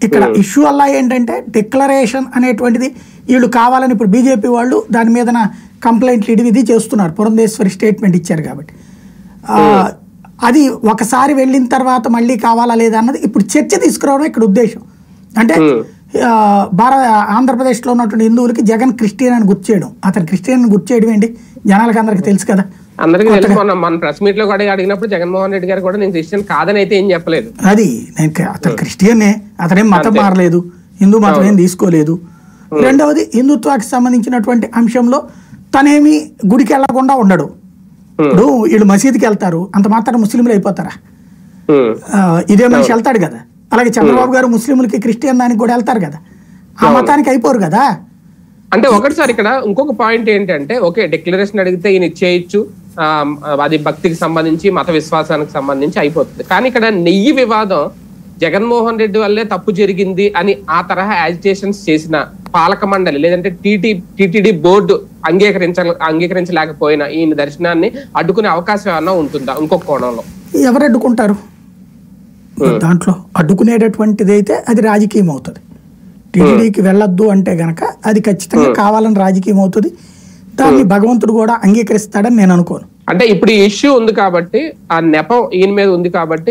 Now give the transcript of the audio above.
ఇక్కడ ఇష్యూ అలా ఏంటంటే డిక్లరేషన్ అనేటువంటిది వీళ్ళు కావాలని ఇప్పుడు బీజేపీ వాళ్ళు దాని మీద కంప్లైంట్లు ఇది చేస్తున్నారు, పురంధేశ్వరి స్టేట్మెంట్ ఇచ్చారు కాబట్టి. అది ఒకసారి వెళ్ళిన తర్వాత మళ్ళీ కావాలా లేదా అన్నది ఇప్పుడు చర్చ తీసుకురావడం ఇక్కడ ఉద్దేశం. అంటే ఆంధ్రప్రదేశ్లో ఉన్నటువంటి హిందువులకి జగన్ క్రిస్టియన్ అని గుర్తు చేయడం, అతను క్రిస్టియన్ గుర్తు చేయడం ఏంటి జనాలకు అందరికి తెలుసు కదా. అందరికీ తెలుసు. మన ప్రెస్ మీట్ లో కూడా అడిగినప్పుడు జగన్మోహన్ రెడ్డి గారు కూడా నేను క్రిస్టియన్ కాదని అయితే ఏం చెప్పలేదు. అది అతను క్రిస్టియనే, అతనేం మతం మారలేదు, హిందూ మతం ఏం తీసుకోలేదు. రెండవది హిందుత్వానికి సంబంధించినటువంటి అంశంలో తనేమి గుడికి వెళ్లకుండా ఉండడు. ఇప్పుడు వీళ్ళు మసీదుకి వెళ్తారు, అంత మాత్రం ముస్లింలు అయిపోతారా? ఇదే మనిషి వెళ్తాడు కదా. అలాగే చంద్రబాబు గారు ముస్లింలకి క్రిస్టియన్ దానికి కూడా వెళ్తారు కదా, ఆ మతానికి అయిపోరు కదా. అంటే ఒకటిసారి ఇక్కడ ఇంకొక పాయింట్ ఏంటంటే, ఓకే డిక్లరేషన్ అడిగితే ఈయన ఇచ్చేయచ్చు, అది భక్తికి సంబంధించి మత విశ్వాసానికి సంబంధించి అయిపోతుంది. కానీ ఇక్కడ నెయ్యి వివాదం జగన్మోహన్ రెడ్డి వల్లే తప్పు జరిగింది అని ఆ తరహా యాజిటేషన్స్ చేసిన పాలక మండలి లేదంటే టీటీడీ బోర్డు అంగీకరించలేకపోయినా ఈయన దర్శనాన్ని అడ్డుకునే అవకాశం ఏమన్నా ఉంటుందా ఇంకొక కోణంలో? ఎవరు అడ్డుకుంటారు? దాంట్లో అడ్డుకునేటటువంటిది అయితే అది రాజకీయం అవుతుంది. టీటీడీకి వెళ్ళొద్దు అంటే గనక అది ఖచ్చితంగా కావాలని రాజకీయం అవుతుంది. దాన్ని భగవంతుడు కూడా అంగీకరిస్తాడని నేను అనుకోను. అంటే ఇప్పుడు ఈ ఇష్యూ ఉంది కాబట్టి, ఆ నెపం ఈయన మీద ఉంది కాబట్టి